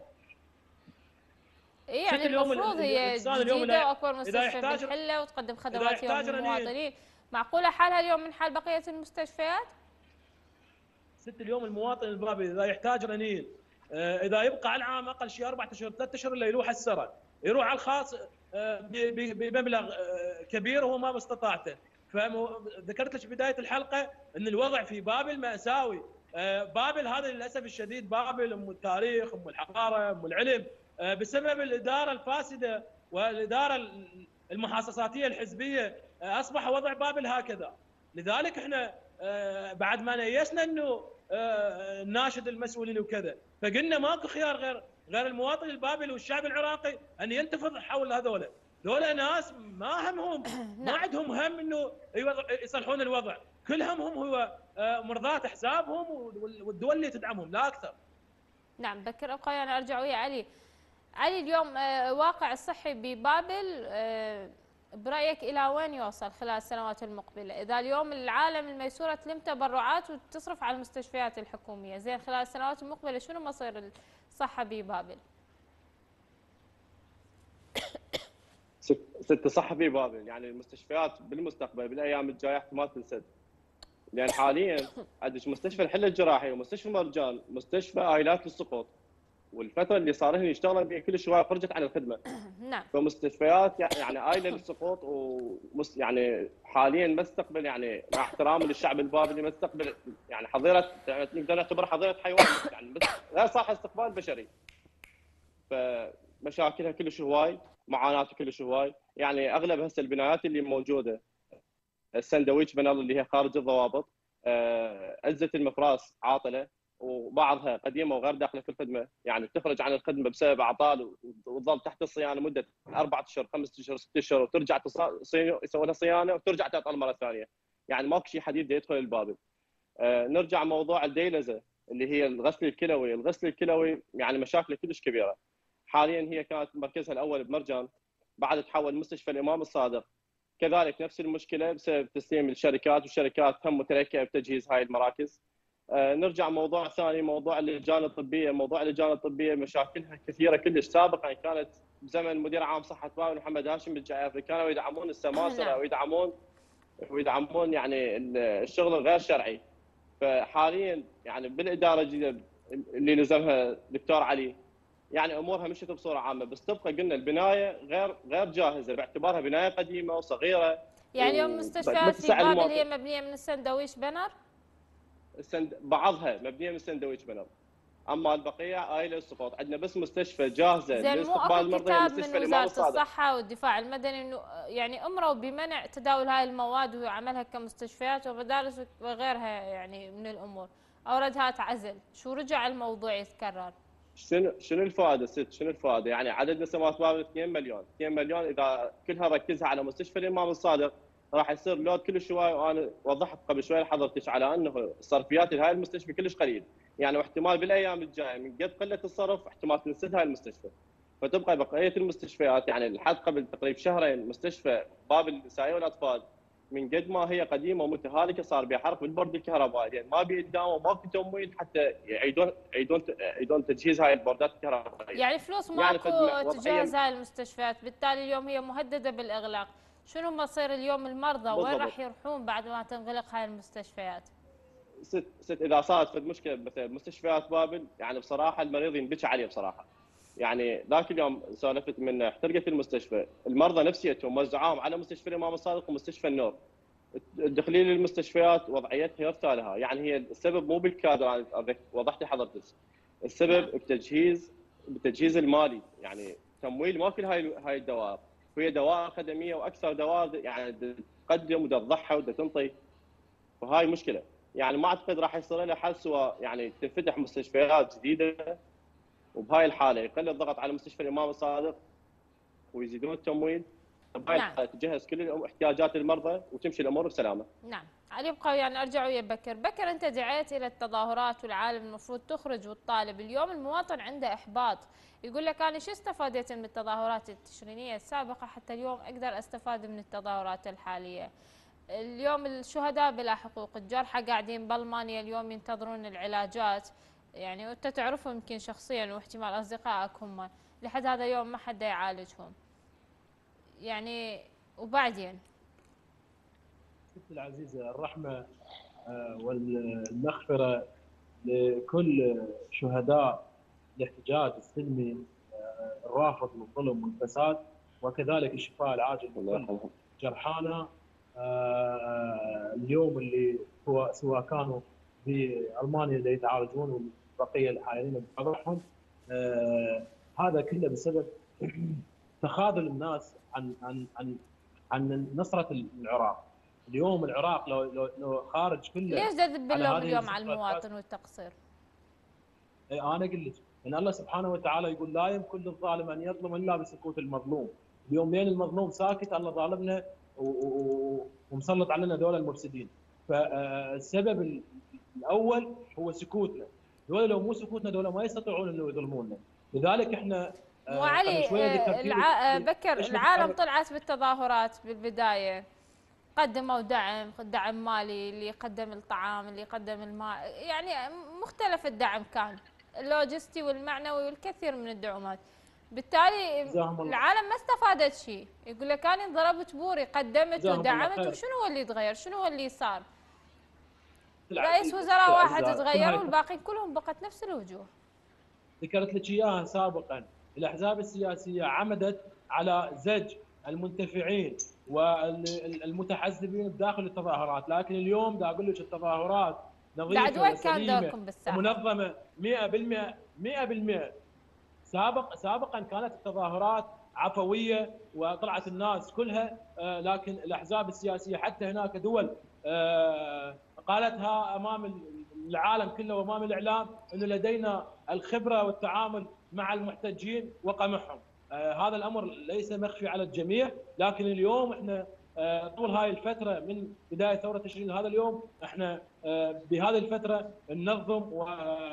إيه يعني
اليوم
المفروض
ال-
هي
الانسان اليوم
جديدة
إذا
واكبر
اذا
مستشفى
يحتاج
بالحلة وتقدم
اذا
خدمات يوم
يحتاج رنين،
للمواطنين. معقولة حالها اليوم من حال بقية المستشفيات؟
ست اليوم المواطن البابي اذا يحتاج رنين، آه، اذا يبقى على العام اقل شيء اربع اشهر ثلاث اشهر الا يروح السرى، يروح على الخاص آه، ب- ب- بمبلغ آه، كبير وهو ما باستطاعته. فذكرت لك بدايه الحلقه ان الوضع في بابل ماساوي. آه، بابل هذا للاسف الشديد، بابل ام التاريخ ام الحضاره ام العلم، آه، بسبب الاداره الفاسده والاداره المحاصصاتيه الحزبيه آه، اصبح وضع بابل هكذا. لذلك احنا آه، بعد ما نيسنا انه آه، ناشد المسؤولين وكذا، فقلنا ماكو خيار غير غير المواطن البابلي والشعب العراقي ان ينتفض حول هذول. ذولا ناس ما همهم، ما عندهم هم انه يصلحون الوضع، كل همهم هو آه، مرضاة حسابهم والدول اللي تدعمهم لا اكثر.
نعم بكر ابقى انا ارجع ويا علي. علي اليوم آه، واقع الصحي ببابل آه، برايك الى وين يوصل خلال السنوات المقبله؟ اذا اليوم العالم الميسوره تلم تبرعات وتصرف على المستشفيات الحكوميه، زين خلال السنوات المقبله شنو مصير الصحه ببابل؟
ست ست صح في بابل، يعني المستشفيات بالمستقبل بالايام الجايه احتمال تنسد. لان حاليا عندك مستشفى الحله الجراحي ومستشفى مرجان، مستشفى عائلات للسقوط، والفتره اللي صار هن يشتغلون بها كل شويه خرجت عن الخدمه.
نعم.
فمستشفيات يعني عائله للسقوط، ومس يعني حاليا ما تستقبل، يعني مع احترامي للشعب البابلي ما تستقبل يعني حظيره، نقدر نعتبرها حظيره حيوان يعني، بس غير صالحه استقبال بشري. فمشاكلها كلش هواي، معاناتها كلش هواي، يعني اغلب هسه البنايات اللي موجوده السندويتش بنال اللي هي خارج الضوابط، أجهزة المفراس عاطله وبعضها قديمه وغير داخله في الخدمه، يعني تخرج عن الخدمه بسبب اعطال وتظل تحت الصيانه مده اربع اشهر خمس اشهر ست اشهر، وترجع يسوي لها صيانه وترجع تعطل مره ثانيه، يعني ماكو شيء حديد يدخل البابل. آه نرجع موضوع الديلزه اللي هي الغسل الكلوي، الغسل الكلوي يعني مشاكله كلش كبيره. حاليا هي كانت مركزها الاول بمرجان، بعد تحول مستشفى الامام الصادق، كذلك نفس المشكله بسبب تسليم الشركات، والشركات هم متلكئه بتجهيز هاي المراكز. آه نرجع موضوع ثاني، موضوع اللجان الطبيه، موضوع اللجان الطبيه مشاكلها كثيره كلش. سابقا كانت بزمن مدير عام صحه بابل محمد هاشم بالجعافري كانوا يدعمون السماسره ويدعمون ويدعمون يعني الشغل الغير شرعي. فحاليا يعني بالاداره الجديده اللي نزلها دكتور علي، يعني امورها مشت بصوره عامه، بس تبقى قلنا البنايه غير غير جاهزه باعتبارها بنايه قديمه وصغيره.
يعني اليوم المستشفيات في بابل هي مبنيه من السندويش بنر؟
السند... بعضها مبنيه من السندويش بنر، اما البقيه هاي للسقوط. عندنا بس مستشفى جاهزه
زين، مو
لاستقبال
اكو
المرضى هي
كتاب
مستشفى
من
الامام
وزاره
الصادق.
الصحه والدفاع المدني انه يعني امروا بمنع تداول هاي المواد وعملها كمستشفيات ومدارس وغيرها يعني من الامور، اوردها تعزل، شو رجع الموضوع يتكرر؟
شنو شنو الفائده ست؟ شنو الفائده؟ يعني عدد نسمات باب اثنين مليون، اثنين مليون اذا كلها ركزها على مستشفى الامام الصادق راح يصير لود كلش هواي. وانا وضحت قبل شوي لحضرتك على انه الصرفيات لهاي المستشفى كلش قليل، يعني واحتمال بالايام الجايه من قد قله الصرف احتمال تنسد هاي المستشفى. فتبقى بقيه المستشفيات يعني لحد قبل تقريبا شهرين مستشفى باب النسائيه والاطفال من قد ما هي قديمه ومتهالكه صار بها حرق بالبرد الكهربائي، يعني ما بيداوموا ماكو تمويل حتى يعيدون يعيدون يعيدون تجهيز هاي البوردات الكهربائيه.
يعني فلوس
يعني
ماكو
فد
تجهز
وضعيه
هاي المستشفيات، بالتالي اليوم هي مهدده بالاغلاق. شنو مصير اليوم المرضى؟ وين
بالضبط.
راح يروحون بعد ما تنغلق هاي المستشفيات؟
ست ست اذا صارت فد مشكله مثل مستشفيات بابل، يعني بصراحه المريض ينبكي عليه بصراحه. يعني ذاك اليوم سالفت من احترقت المستشفى، المرضى نفسيتهم وزعوهم على مستشفى الامام الصادق ومستشفى النور. الدخلين للمستشفيات وضعيتها يرثى لها، يعني هي السبب مو بالكادر، انا وضحت لحضرتك السبب
نعم.
بالتجهيز بالتجهيز المالي، يعني تمويل ما كل هاي هاي الدوائر، وهي دوائر خدميه واكثر دوائر يعني تقدم وتضحى وتنطي، وهاي مشكله. يعني ما اعتقد راح يصير لها حل سوى يعني تنفتح مستشفيات جديده، وبهاي الحاله يقل الضغط على مستشفى الامام الصادق ويزيدون التمويل، بهاي
نعم.
الحاله تجهز كل احتياجات المرضى وتمشي الامور بسلامه.
نعم. علي يبقى يعني ارجع ويا بكر. بكر، انت دعيت الى التظاهرات والعالم المفروض تخرج وتطالب، اليوم المواطن عنده احباط، يقول لك انا شو استفادت من التظاهرات التشرينيه السابقه حتى اليوم اقدر استفاد من التظاهرات الحاليه؟ اليوم الشهداء بلا حقوق، الجرحى قاعدين بالمانيا اليوم ينتظرون العلاجات، يعني وانت تعرفهم يمكن شخصيا واحتمال اصدقائك هم، لحد هذا اليوم ما حدا يعالجهم. يعني وبعدين
ستي العزيزه، الرحمه والمغفره لكل شهداء الاحتجاج السلمي الرافض للظلم والفساد، وكذلك الشفاء العاجل لكل جرحانا اليوم اللي هو سواء كانوا في المانيا اللي يتعالجون والبقيه الحائرين بوضعهم. هذا كله بسبب تخاذل الناس عن عن عن عن نصره العراق. اليوم العراق لو لو, لو خارج كله،
ليش تذب اللوم اليوم على المواطن والتقصير؟
اي انا اقول لك ان الله سبحانه وتعالى يقول لا يمكن للظالم ان يظلم الا بسكوت المظلوم. اليوم بين المظلوم ساكت الله ظالمنا ومسلط علينا دول المفسدين. فالسبب الاول هو سكوتنا، دول لو مو سكوتنا دول ما يستطيعون انه يظلمونا. لذلك احنا
وعلي الع... بكر، العالم طلعت بالتظاهرات بالبدايه، قدموا دعم دعم مالي، اللي يقدم الطعام، اللي يقدم الماء، يعني مختلف الدعم كان اللوجستي والمعنوي والكثير من الدعومات. بالتالي العالم ما استفادت شيء، يقول لك انا ضربت بوري قدمت ودعمت، وشنو هو اللي تغير؟ شنو هو اللي صار؟ رئيس وزراء واحد تغير والباقيين كلهم بقت نفس الوجوه.
ذكرت لك اياها سابقا، الاحزاب السياسيه عمدت على زج المنتفعين والمتحزبين بداخل التظاهرات، لكن اليوم دا اقول لك التظاهرات نظيفه وسليمه ومنظمه مئة بالمئة مئة بالمئة. سابق سابقا كانت التظاهرات عفويه وطلعت الناس كلها، لكن الاحزاب السياسيه حتى هناك دول قالتها امام العالم كله وامام الاعلام انه لدينا الخبره والتعامل مع المحتجين وقمعهم. آه هذا الامر ليس مخفي على الجميع، لكن اليوم احنا آه طول هاي الفتره من بدايه ثوره تشرين لهذا اليوم احنا آه بهذه الفتره ننظم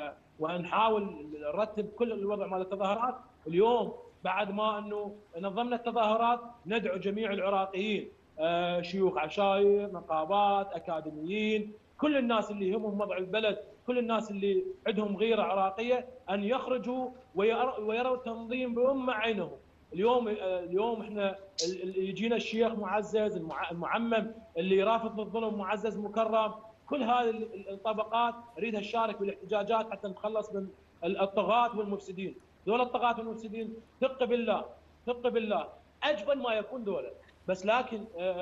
ونحاول نرتب كل الوضع مال التظاهرات. اليوم بعد ما انه نظمنا التظاهرات ندعو جميع العراقيين، آه شيوخ عشائر، نقابات، اكاديميين، كل الناس اللي يهمهم وضع البلد، كل الناس اللي عندهم غيره عراقيه ان يخرجوا ويروا التنظيم بأم عينهم. اليوم اليوم احنا يجينا الشيخ معزز المعمم اللي رافض للظلم معزز مكرم، كل هذه الطبقات نريدها تشارك بالاحتجاجات حتى نتخلص من الطغاة والمفسدين. دول الطغاة والمفسدين ثق بالله ثق بالله اجبن ما يكون دولة، بس لكن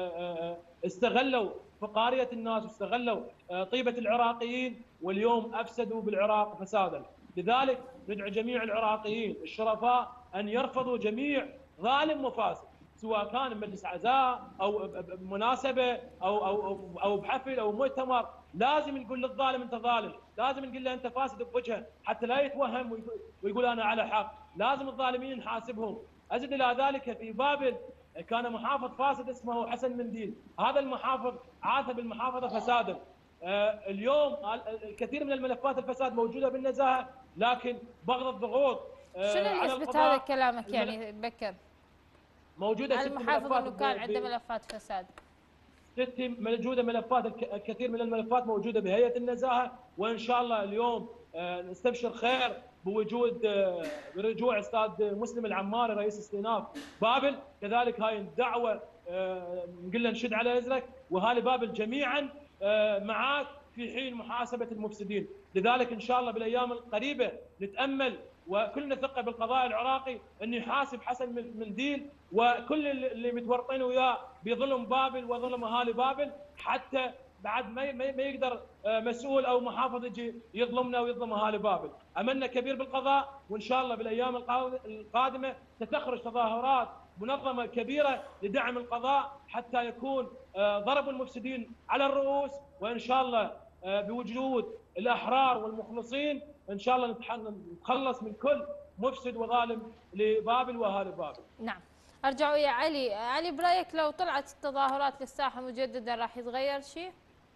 استغلوا فقارية الناس واستغلوا طيبة العراقيين، واليوم افسدوا بالعراق فسادا. لذلك ندعو جميع العراقيين الشرفاء ان يرفضوا جميع ظالم وفاسد، سواء كان بمجلس عزاء او بمناسبه او او او بحفل او مؤتمر. لازم نقول للظالم انت ظالم، لازم نقول له انت فاسد بوجهه حتى لا يتوهم ويقول انا على حق. لازم الظالمين نحاسبهم. ازد الى ذلك في بابل كان محافظ فاسد اسمه حسن منديل، هذا المحافظ عاث بالمحافظه فسادا. اليوم الكثير من الملفات الفساد موجوده بالنزاهه، لكن بغض الضغوط
شنو اللي يثبت هذا كلامك يعني بكر؟
موجوده ست
المحافظ
ملفات
انه كان عنده ملفات فساد.
ست موجوده ملفات، الكثير من الملفات موجوده بهيئه النزاهه، وان شاء الله اليوم نستبشر خير بوجود برجوع استاذ مسلم العماري رئيس استئناف بابل. كذلك هاي الدعوه نقول له نشد على ازرك، واهالي بابل جميعا معاك في حين محاسبه المفسدين. لذلك ان شاء الله بالايام القريبه نتامل وكلنا ثقه بالقضاء العراقي انه يحاسب حسن منديل وكل اللي متورطين وياه بظلم بابل وظلم اهالي بابل، حتى بعد ما ما يقدر مسؤول او محافظ يجي يظلمنا ويظلم اهالي بابل. املنا كبير بالقضاء، وان شاء الله بالايام القادمه ستخرج تظاهرات منظمه كبيره لدعم القضاء حتى يكون ضرب المفسدين على الرؤوس، وان شاء الله بوجود الاحرار والمخلصين ان شاء الله نتخلص من كل مفسد وظالم لبابل واهالي بابل.
نعم. ارجع ويا علي، علي برايك لو طلعت التظاهرات للساحه مجددا راح يتغير شيء؟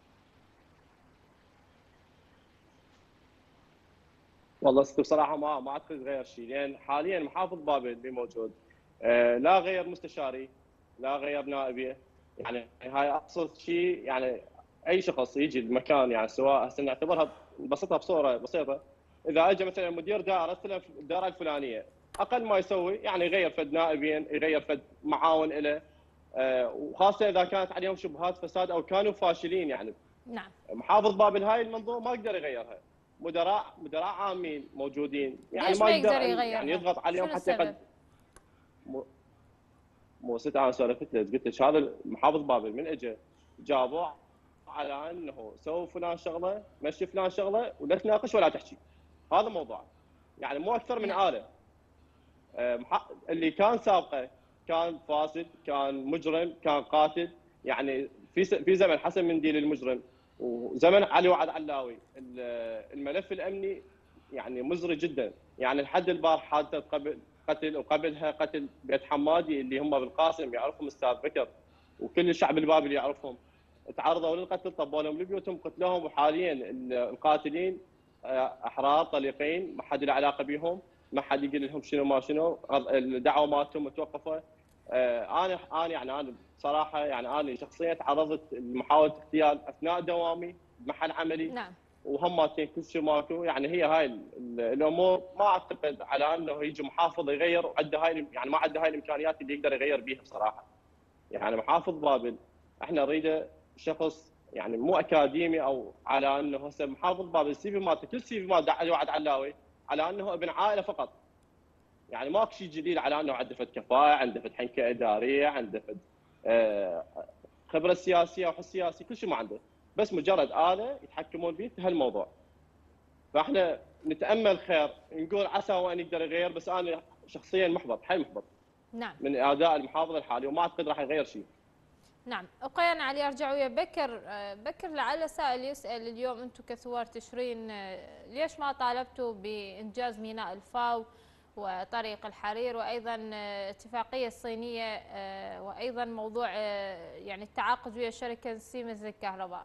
والله بصراحه ما ما اعتقد يتغير شيء، لان حاليا محافظ بابل اللي موجود آه لا غير مستشاري، لا غير نائبيه. يعني هاي ابسط شيء، يعني اي شخص يجي المكان، يعني سواء هسه نعتبرها نبسطها بصوره بسيطه، اذا اجى مثلا مدير دائره استلم الدائره الفلانيه، اقل ما يسوي يعني يغير فد نائبين، يغير فد معاون له، آه وخاصه اذا كانت عليهم شبهات فساد او كانوا فاشلين. يعني
نعم.
محافظ بابل هاي المنظومه ما يقدر يغيرها، مدراء مدراء عامين موجودين، يعني
ليش
ما
ما
يقدر
يقدر
يعني يضغط عليهم حتى
يقد...
يقد مو مو ست انا سولفت لك قلت لك هذا محافظ بابل من اجى جابوه على انه سووا فلان شغله، مشي فلان شغله، ولا تناقش ولا تحكي. هذا موضوع، يعني مو اكثر من آلة. اللي كان سابقه كان فاسد، كان مجرم، كان قاتل. يعني في في زمن حسن منديل المجرم وزمن علي وعد علاوي الملف الامني يعني مزري جدا. يعني لحد البارحه حادثه قبل قتل وقبلها قتل بيت حمادي اللي هم بالقاسم يعرفهم استاذ بكر وكل الشعب البابلي يعرفهم، تعرضوا للقتل، طبوا لهم لبيوتهم قتلوهم، وحاليا القاتلين احرار طليقين ما حد له علاقه بهم، ما حد يقول لهم شنو ما شنو، الدعوه مالتهم متوقفه. انا انا يعني انا بصراحه يعني انا شخصيا تعرضت لمحاوله اغتيال اثناء دوامي بمحل عملي.
نعم.
وهماتين كل شيء ماكو. يعني هي هاي الامور ما اعتقد على انه يجي محافظ يغير وعنده هاي، يعني ما عنده هاي الامكانيات اللي يقدر يغير بيها بصراحه. يعني محافظ بابل احنا نريده شخص يعني مو اكاديمي، او على انه هسه محافظ بابل السي في مالته كل سي في مال علي وعد علاوي على انه ابن عائله فقط. يعني ماكو شيء جديد على انه عنده فد كفاءه، عنده فد حنكه اداريه، عنده فد خبره سياسيه وحس سياسي، كل شيء ما عنده، بس مجرد آلة يتحكمون به في هالموضوع. فاحنا نتامل خير، نقول عسى وان يقدر يغير، بس انا شخصيا محبط، حيل محبط.
نعم.
من اداء المحافظ الحالي، وما اعتقد راح يغير شيء.
نعم. ابقى انا علي ارجع ويا بكر. بكر لعل سائل يسال اليوم انتم كثوار تشرين ليش ما طالبتوا بانجاز ميناء الفاو وطريق الحرير، وايضا اتفاقيه الصينيه، وايضا موضوع يعني التعاقد ويا شركه سيمنز للكهرباء؟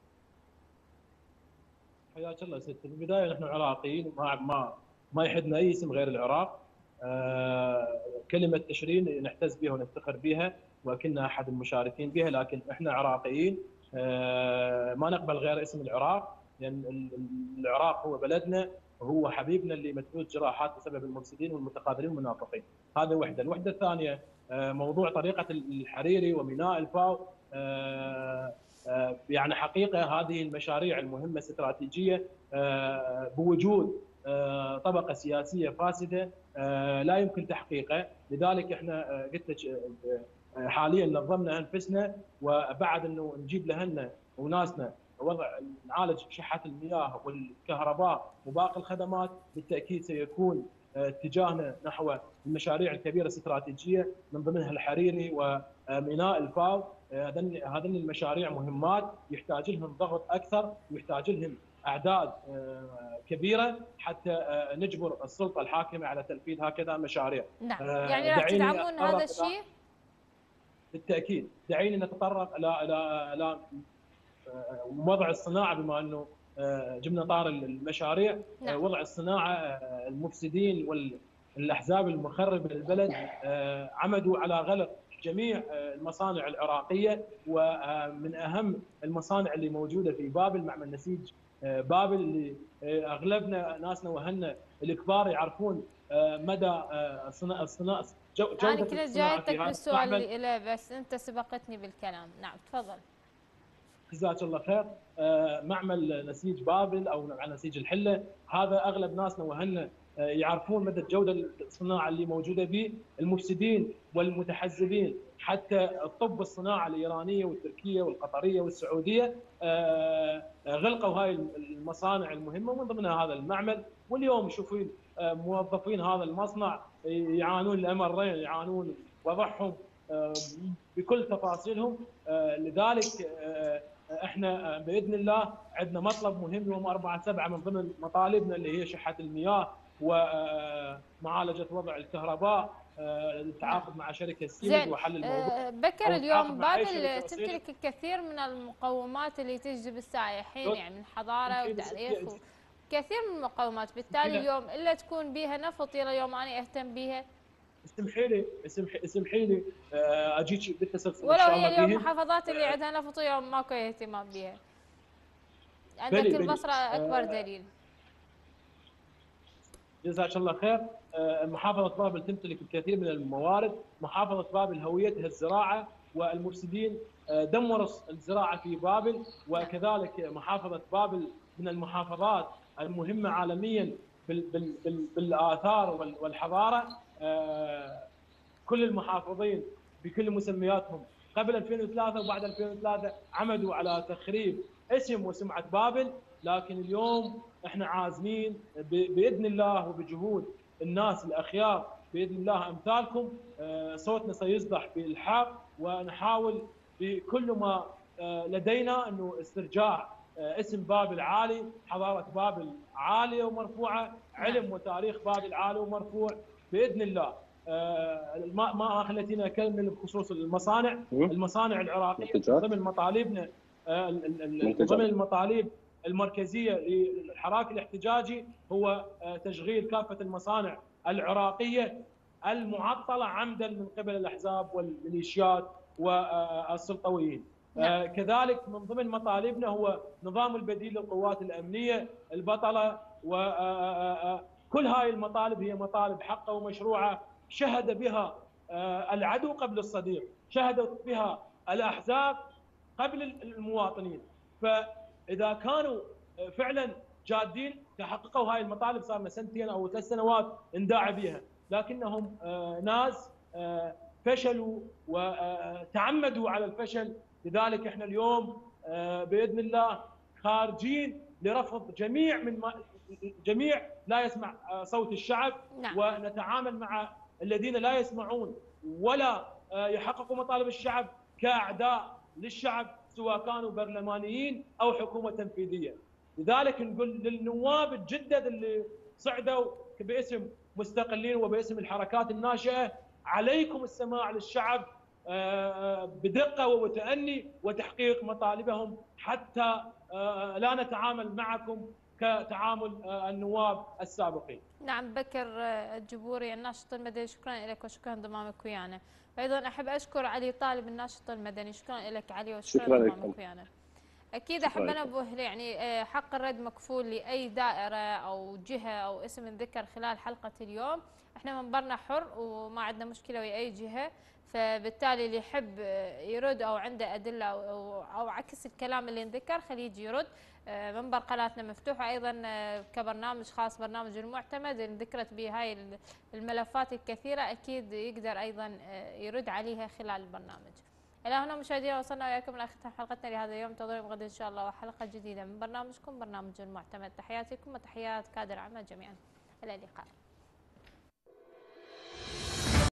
حياك الله ست. في البدايه نحن عراقيين، ما ما ما يحدنا اي اسم غير العراق. آه كلمه تشرين نعتز بها ونفتخر بها وكنا احد المشاركين بها، لكن احنا عراقيين آه ما نقبل غير اسم العراق، لان العراق هو بلدنا وهو حبيبنا اللي مدفوع جراحات بسبب المفسدين والمتقاتلين والمنافقين. هذه وحده. الوحده الثانيه آه موضوع طريقه الحريري وميناء الفاو. آه آه يعني حقيقه هذه المشاريع المهمه استراتيجيه آه بوجود آه طبقه سياسيه فاسده آه لا يمكن تحقيقه. لذلك احنا آه قلت لك آه حاليا نظمنا انفسنا، وبعد انه نجيب لاهلنا وناسنا وضع نعالج شحه المياه والكهرباء وباقي الخدمات، بالتاكيد سيكون اتجاهنا نحو المشاريع الكبيره الاستراتيجيه من ضمنها الحريري وميناء الفاو. هذين هذين المشاريع مهمات يحتاج لهم ضغط اكثر، ويحتاج لهم اعداد كبيره حتى نجبر السلطه الحاكمه على تنفيذ هكذا مشاريع.
نعم، يعني راح تدعمون هذا الشيء؟
بالتاكيد. دعيني نتطرق الى الى الى وضع الصناعه، بما انه جبنا طار المشاريع. نعم. وضع الصناعه، المفسدين والاحزاب المخربه للبلد عمدوا على غلق جميع المصانع العراقيه، ومن اهم المصانع اللي موجوده في بابل معمل نسيج بابل، اللي اغلبنا ناسنا واهلنا الكبار يعرفون مدى الصناعه الصناعه جوده
انا كنت جايتك بالسؤال اللي له، بس انت سبقتني بالكلام. نعم تفضل.
جزاك الله خير. معمل نسيج بابل او معمل نسيج الحله، هذا اغلب ناسنا واهلنا يعرفون مدى الجوده الصناعه اللي موجوده به. المفسدين والمتحزبين حتى الطب الصناعه الايرانيه والتركيه والقطريه والسعوديه غلقوا هاي المصانع المهمه ومن ضمنها هذا المعمل. واليوم شوفين موظفين هذا المصنع يعانون الامرين، يعانون وضعهم بكل تفاصيلهم. لذلك احنا باذن الله عندنا مطلب مهم يوم أربعة سبعة من ضمن مطالبنا اللي هي شحه المياه ومعالجه وضع الكهرباء، التعاقد مع شركه سيمنز وحل الموضوع.
بكر، اليوم بابل تمتلك الكثير من المقومات اللي تجذب السائحين، يعني من حضاره وتاريخ كثير من المقومات، بالتالي اليوم الا تكون بيها نفط يلا اليوم انا اهتم بيها.
اسمحي لي اسمحي اسمحي لي اجيك بالتسلسل
ولو هي اليوم المحافظات اللي عندها نفط اليوم ماكو اهتمام بها. عندك البصره اكبر دليل.
جزاك الله خير. محافظه بابل تمتلك الكثير من الموارد. محافظه بابل هويتها الزراعه، والمفسدين دمروا الزراعه في بابل، وكذلك محافظه بابل من المحافظات المهمه عالميا بالاثار والحضاره. كل المحافظين بكل مسمياتهم قبل ألفين وثلاثة وبعد ألفين وثلاثة عمدوا على تخريب اسم وسمعه بابل، لكن اليوم احنا عازمين باذن الله وبجهود الناس الاخيار باذن الله امثالكم، صوتنا سيصدح بالحق، ونحاول بكل ما لدينا انه استرجاع اسم بابل عالي، حضاره بابل عاليه ومرفوعه، علم وتاريخ بابل عالي ومرفوع باذن الله. ما ما خليتينا اكمل بخصوص المصانع، المصانع العراقيه ضمن مطالبنا، ضمن المطالب المركزيه للحراك الاحتجاجي هو تشغيل كافه المصانع العراقيه المعطله عمدا من قبل الاحزاب والميليشيات والسلطويين. نعم. كذلك من ضمن مطالبنا هو نظام البديل للقوات الامنيه البطله، وكل هاي المطالب هي مطالب حقه ومشروعه شهد بها العدو قبل الصديق، شهدت بها الاحزاب قبل المواطنين. فاذا كانوا فعلا جادين تحققوا هاي المطالب، صار لنا سنتين او ثلاث سنوات نداعي بها، لكنهم ناس فشلوا وتعمدوا على الفشل. لذلك احنا اليوم باذن الله خارجين لرفض جميع من ما جميع لا يسمع صوت الشعب. نعم. ونتعامل مع الذين لا يسمعون ولا يحققوا مطالب الشعب كاعداء للشعب، سواء كانوا برلمانيين او حكومه تنفيذيه. لذلك نقول للنواب الجدد اللي صعدوا باسم مستقلين وباسم الحركات الناشئه، عليكم السماع للشعب بدقه وتأني وتحقيق مطالبهم، حتى لا نتعامل معكم كتعامل النواب السابقين.
نعم. بكر الجبوري الناشط المدني، شكرا لك وشكرا انضمامك ويانا. وايضا احب اشكر علي طالب الناشط المدني، شكرا لك علي وشكرا انضمامك ويانا. اكيد احب انبه يعني حق الرد مكفول لاي دائره او جهه او اسم ذكر خلال حلقه اليوم. احنا منبرنا حر وما عندنا مشكله ويا اي جهه، فبالتالي اللي يحب يرد او عنده ادله او او عكس الكلام اللي انذكر خليه يجي يرد. منبر قناتنا مفتوح ايضا كبرنامج خاص، برنامج المعتمد اللي ذكرت به هاي الملفات الكثيره، اكيد يقدر ايضا يرد عليها خلال البرنامج. الى هنا مشاهدينا وصلنا وياكم الى ختام حلقتنا لهذا اليوم. انتظرونا غدا ان شاء الله وحلقه جديده من برنامجكم برنامج المعتمد. تحياتكم وتحيات كادر العمل جميعا، الى اللقاء.